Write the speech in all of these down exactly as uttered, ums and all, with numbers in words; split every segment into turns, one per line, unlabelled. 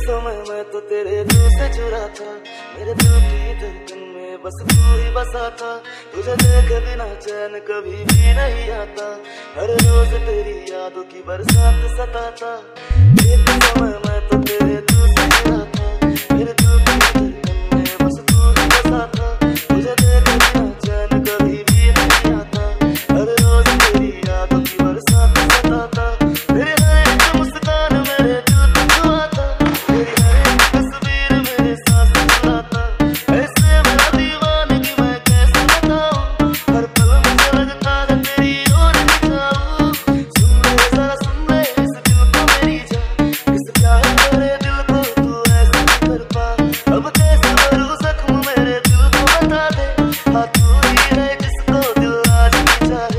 समय मैं तो तेरे दिल से जुड़ा था, मेरे दिल की धड़कन में बस तू ही बसा था। तुझे देखे बिना चैन कभी भी नहीं आता, हर रोज तेरी यादों की बरसात सताता। एक समय मैं तो तेरे दिल से जुड़ा था, मेरे दिल की धड़कन में बस तू ही बसा था। तुझे देखे बिना चैन कभी भी नहीं आता, हर रोज तेरी यादों की बरसात सताता। तेरी हर एक मुस्कान मेरे दिल को छुआता, तेरी हर एक तस्वीर मेरे सांस चुराता। ऐसे मेरा दीवानगी मैं कैसे बताऊं, हर पल मुझे लगता है तेरी ओर जाऊं। सुन ले जरा सुन ले इस दिल को मेरी जान, इस प्यार भरे दिल को तू ऐसे कर पा। अब कैसे भरूं जख्म मेरे दिल को बता दे, हाँ तू ही है जिसको दिल आज भी चाहे।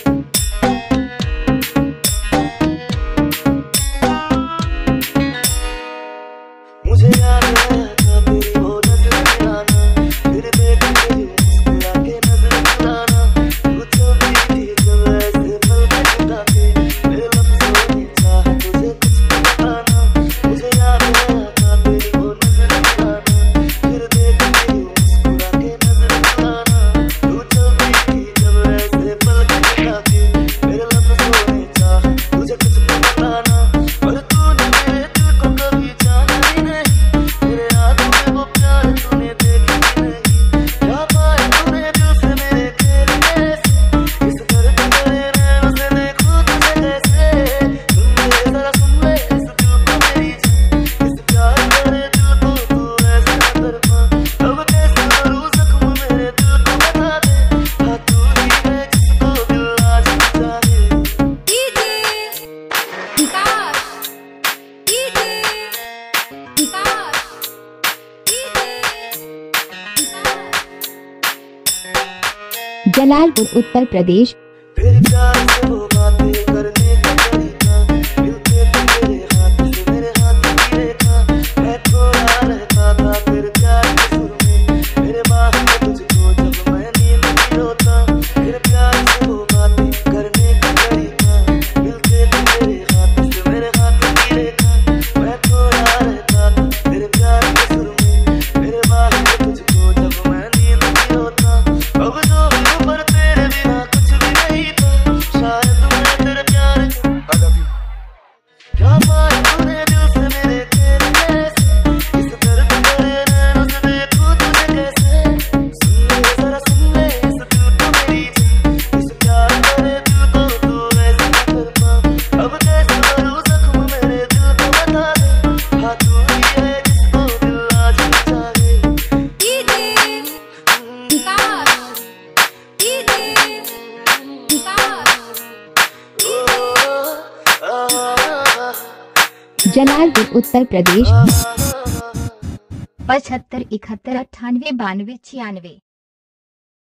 मुझे याद आया था तेरी वो नजर मिलाना, फिर देख तेरी मुस्कुरा के नजर चुराना। तू चलती थी जब ऐसे पल बिताते, मेरे लफ्जों की चाह तुझे कुछ बताना। मुझे याद आया था तेरी वो नजर मिलाना, फिर देख तेरी मुस्कुरा के नजर चुराना। तू चलती थी जब ऐसे पल बिताते, मेरे लफ्जों की चाह तुझे कुछ बताना। पर तूने मेरे दिल को कभी जाना ही नहीं, मेरे आंखों में वो प्यार तूने देखा ही नहीं। क्या पाया तूने दिल से मेरे खेल कैसे, इस दर्द भरे नैनों से देखूं तुझे कैसे। सुन ले जरा सुन ले इस दिल को मेरी जान, इस प्यार भरे दिल को तू ऐसे न कर पा। अब कैसे भरूं जख्म मेरे दिल को बता दे, हाँ तू ही है जिसको दिल आज भी चाहे।
जलालपुर उत्तर प्रदेश।
तेरी प्यार से वो बातें करने का तरीका, मिलते थे तेरे हाथ से मेरे हाथ की रेखा। मैं खोया रहता था तेरे प्यार के सुर में, मेरे बाहों में तुझको जब मैं नींद में रोता। तेरे प्यार से वो बातें करने का तरीका, मिलते थे तेरे हाथ से मेरे हाथ की रेखा। मैं खोया रहता था तेरे प्यार के सुर में, मेरे बाहों में तुझको जब मैं नींद में रोता। अब जो भी ऊपर तेरे बिना कुछ भी नहीं था, शायद मैं तेरे प्यार के I love you। क्या पाया तूने दिल से मेरे खेल कैसे, इस दर्द भरे नैनों से देखूं तुझे कैसे। सुन ले जरा सुन ले इस दिल को मेरी जान, इस प्यार भरे दिल को तू ऐसे न कर पा। अब कैसे भरूं जख्म मेरे दिल को बता दे, हाँ तू ही है जिसको दिल आज भी चाहे।
जलालपुर उत्तर प्रदेश। पचहत्तर इकहत्तर अट्ठानवे बानवे छियानवे।